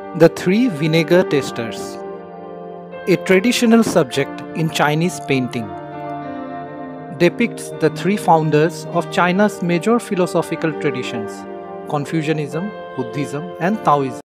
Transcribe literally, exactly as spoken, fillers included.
The Three Vinegar Testers, a traditional subject in Chinese painting, depicts the three founders of China's major philosophical traditions: Confucianism, Buddhism, and Taoism.